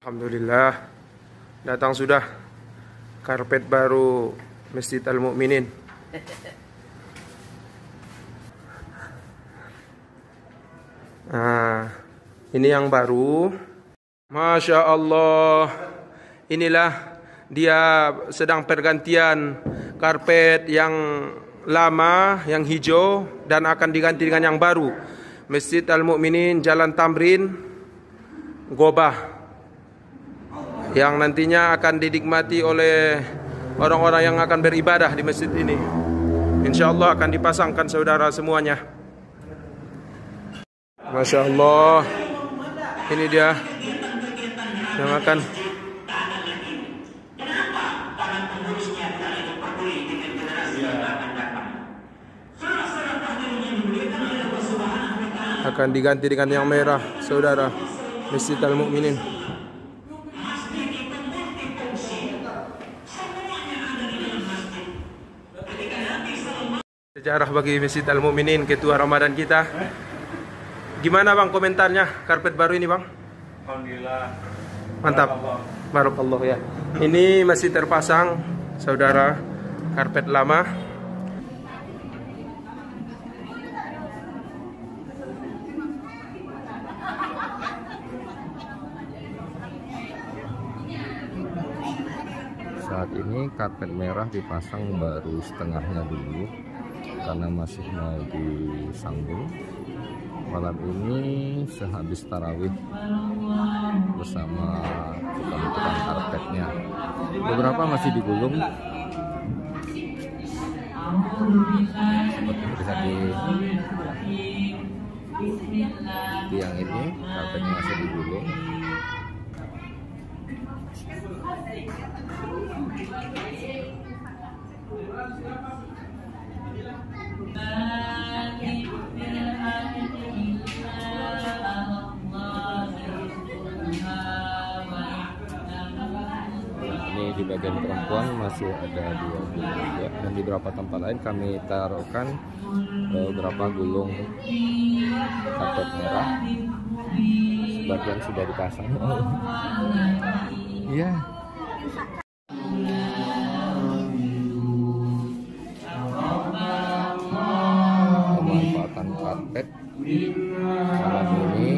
Alhamdulillah, datang sudah karpet baru Masjid Al-Mu'minin. Nah, ini yang baru. Masya Allah, inilah dia sedang pergantian karpet yang lama, yang hijau, dan akan diganti dengan yang baru. Masjid Al-Mu'minin, Jalan Tamrin, Gobah, yang nantinya akan dinikmati oleh orang-orang yang akan beribadah di masjid ini. Insya Allah akan dipasangkan saudara semuanya. Masya Allah, ini dia yang akan diganti dengan yang merah, saudara. Masjid Al-Mu'minin. Sejarah bagi Masjid Al-Mu'minin, ketua Ramadan kita. Gimana bang komentarnya karpet baru ini bang? Alhamdulillah. Mantap. Barakallah ya. Ini masih terpasang saudara karpet lama. Saat ini karpet merah dipasang baru setengahnya dulu karena masih mau disambung. Malam ini sehabis tarawih bersama tukang-tukang karpetnya, beberapa masih digulung seperti terlihat di yang ini, karpetnya masih digulung. Ini di bagian perempuan masih ada 2 gulung ya, dan di beberapa tempat lain kami taruhkan beberapa gulung karpet merah. Sebagian sudah dipasang. Iya. Pemanfaatan karpet malam ini,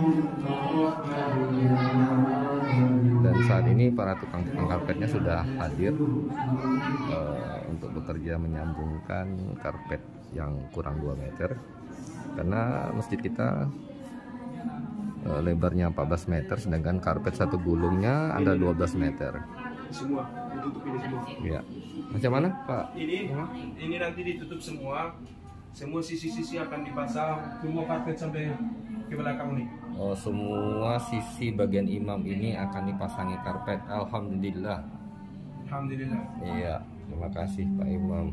dan saat ini para tukang-tukang karpetnya sudah hadir untuk bekerja menyambungkan karpet yang kurang 2 meter, karena masjid kita lebarnya 14 meter, sedangkan karpet satu gulungnya ada 12 meter. Semua ditutup ini semua. Ya. Macam mana Pak? Ini nanti ditutup semua. Semua sisi-sisi akan dipasang, semua karpet sampai ke belakang nih. Oh, semua sisi bagian imam ini akan dipasangi karpet. Alhamdulillah. Alhamdulillah. Iya, terima kasih Pak Imam.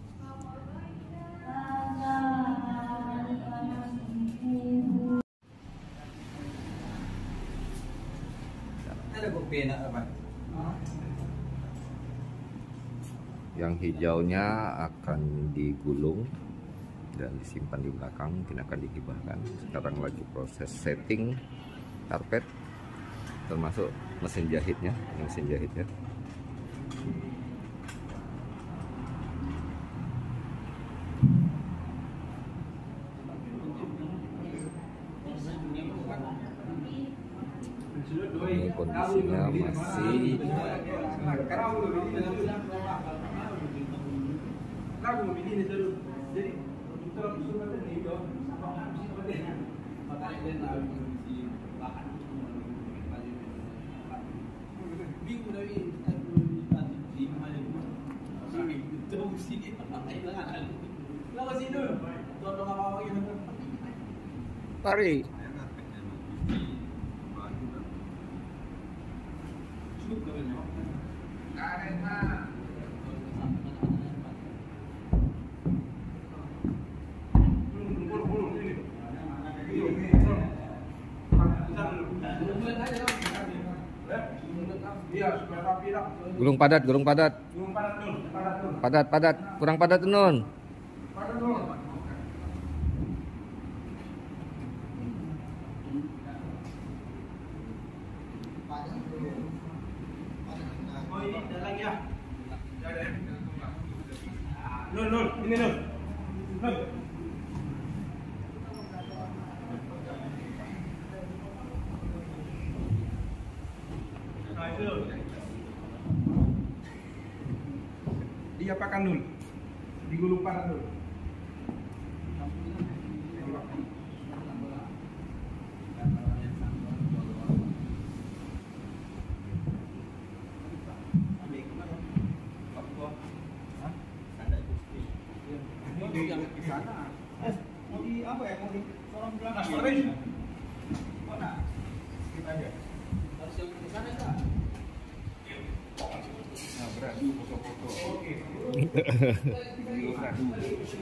Yang hijaunya akan digulung dan disimpan di belakang, mungkin akan dihibahkan. Sekarang lagi proses setting karpet, termasuk mesin jahitnya. Ini kondisinya masih tarik. Gulung padat, padat, kurang padat nun. lagi ya. Nul, ini Nul. Nul. Nah, itu Nul. Diapakan Nul? Digulungkan Nul. Yang di sana. Mau di apa ya? Mau di orang bilang Nah, mana? Kita aja. Harus yang di sana enggak? Nah, beradu foto-foto. Oke. Beradu.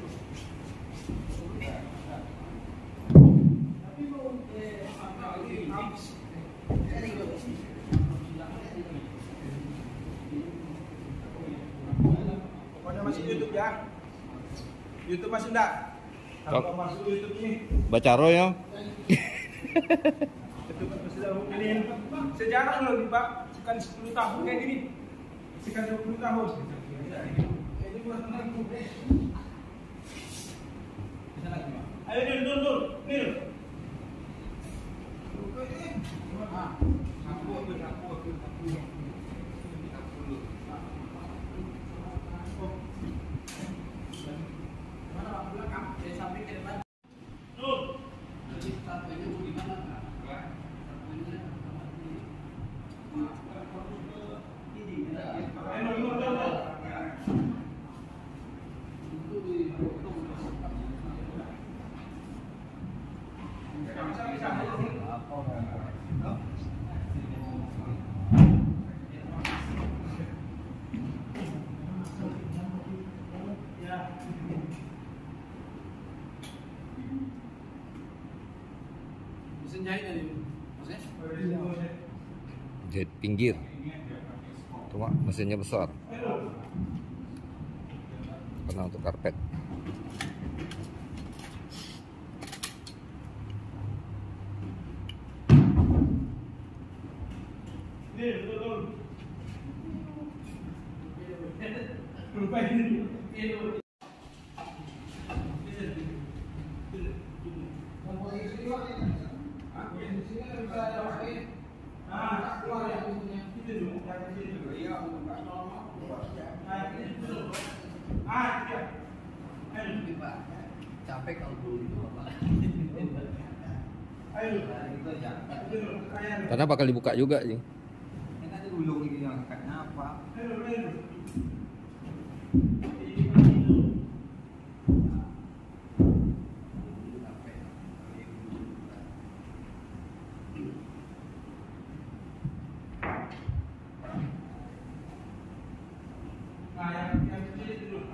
Pokoknya masuk YouTube ya. YouTube masih enggak? Kalau masuk YouTube ini. Bacaro ya. YouTube sudah ini sejarah loh Pak. Sekian 10 tahun kayak gini. Sekian 20 tahun. Ini buat menantu. Ayo Nul. Nil. Mesin jahit tadi, maksudnya? Jahit pinggir. Cuma mesinnya besar. Karena untuk karpet. Capek kalau dulu itu apa? Karena bakal dibuka juga sih. Ini ada gulung ini yang angkatnya apa? Nah, yang kecil itu dulu.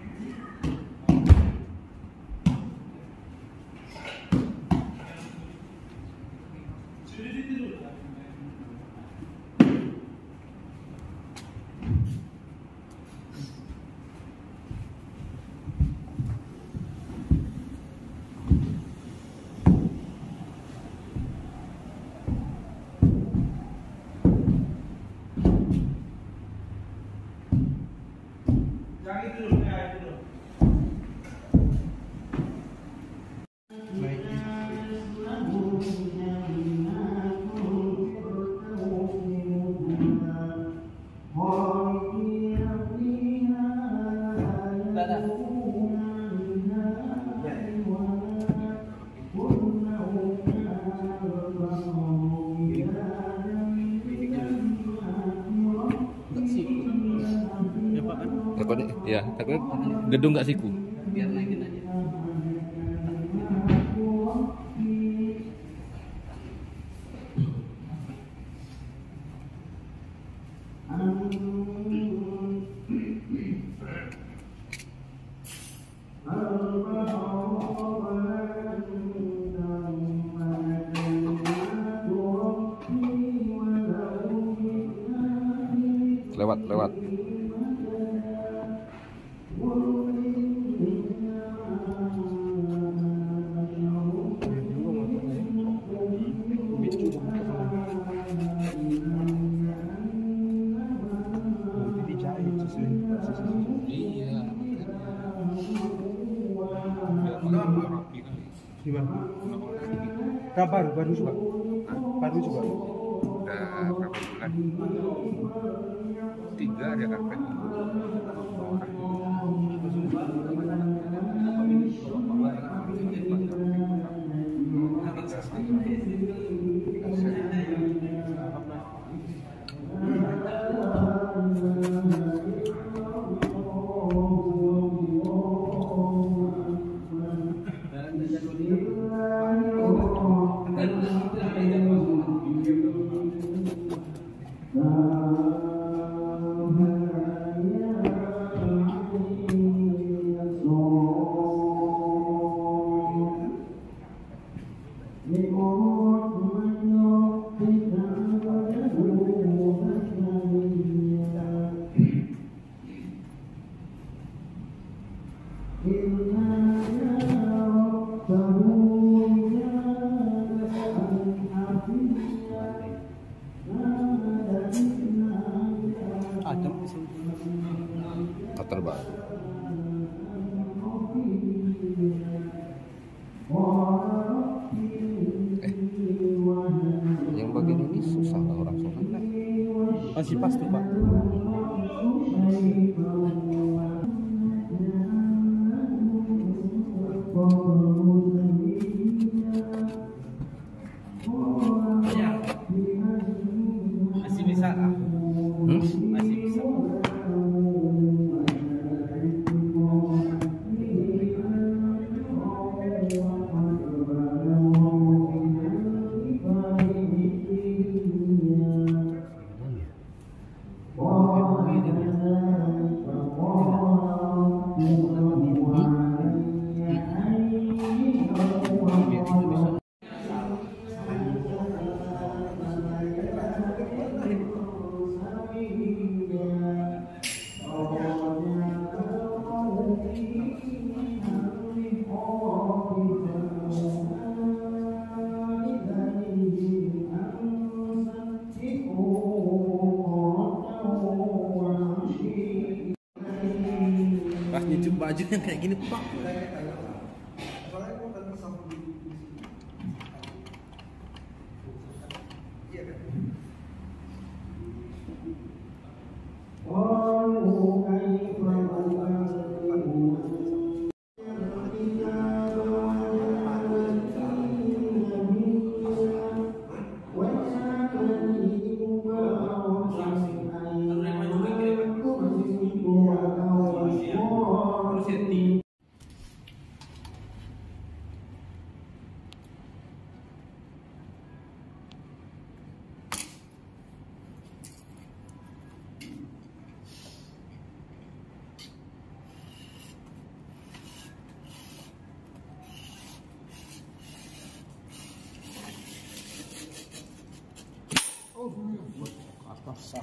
Yang itu dulu, ya itu dulu. Takutnya, ya, takutnya gedung nggak siku. Biar naikin aja. Lewat. Gimana? Baru juga. Baru juga. Udah berapa bulan? 3 ada karpet. Terbaru. Yang bagian ini susah lah orang sholat. Masih pas tuh, Pak. Masih bisa lah. Masih bisa. Pas nyuci baju yang kayak gini, Pak. Atas.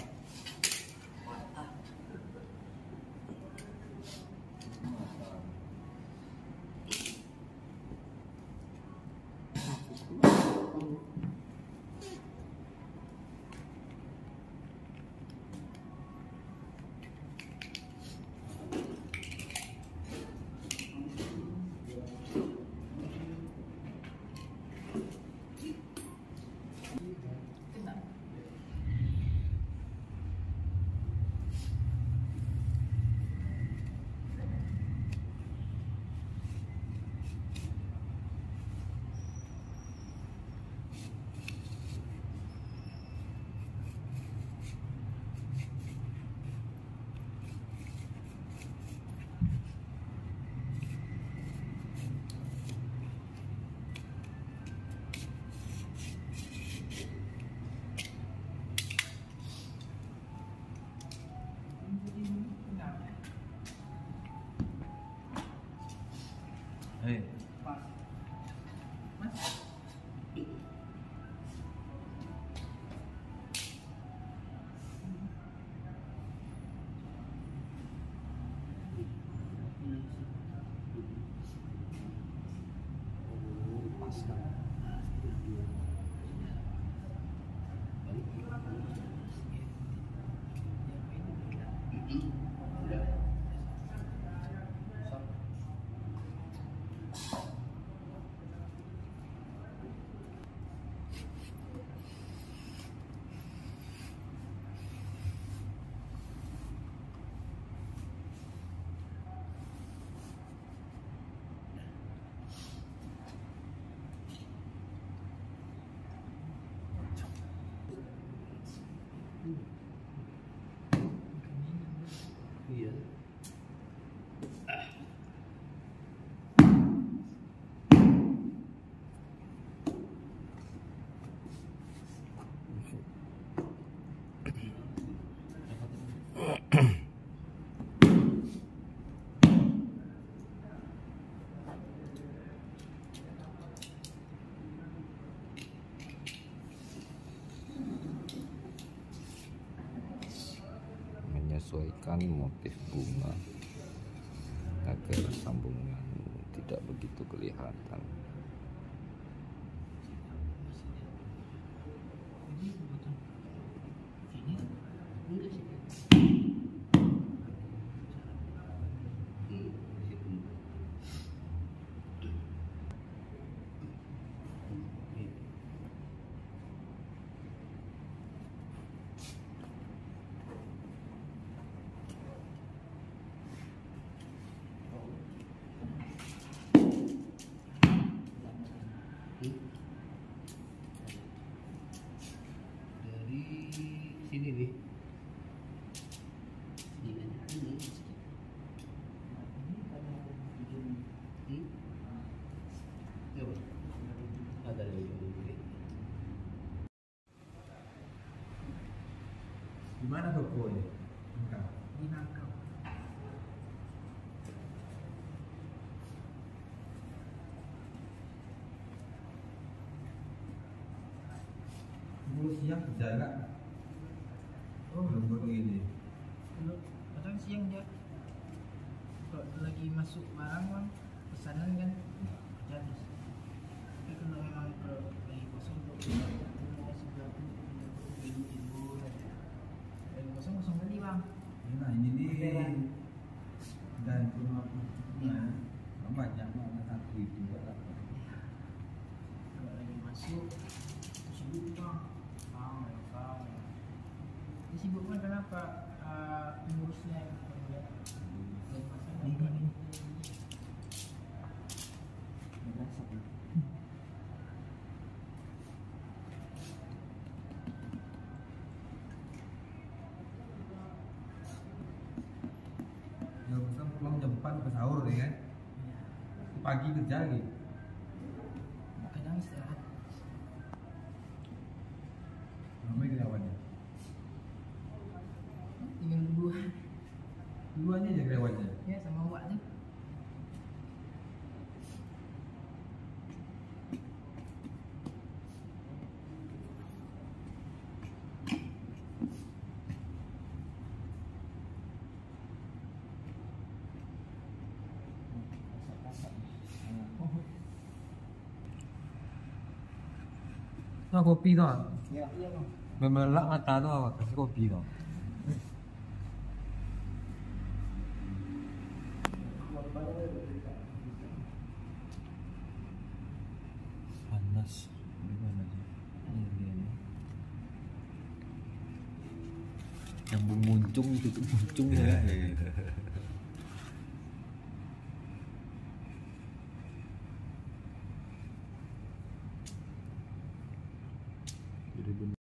Iya. Menyesuaikan motif bunga agar sambungan tidak begitu kelihatan. Dari sini nih. Ada lagi. Di mana tokonya? Di Nangkau. Dulu siang kerja nggak? Oh, Belum ini. kadang siang dia kalau lagi masuk barang kan pesanan kan jadi. Tapi kalau memang kalau lagi kosong kalau sebelah tidur lagi kosong kali bang. Nah ini nih gantung apa? Banyak banget satu itu. Kalau lagi masuk sibuk bang. Dia sibuk kan kenapa? Pengurusnya yang melihat dan masalah ini. Ya bisa pulang jam 4 ke sahur ya kan? Pagi kerja lagi. Kadang istirahat. Namanya karyawannya. Tinggal berdua. Duanya aja karyawannya. Ya sama Wak tuh. Nah kopi tuh. Iya bang. Memelak mata tuh apa? Kasih kopi tuh. Panas. Gimana sih? Ini. Yang muncung itu tuh muncung ya.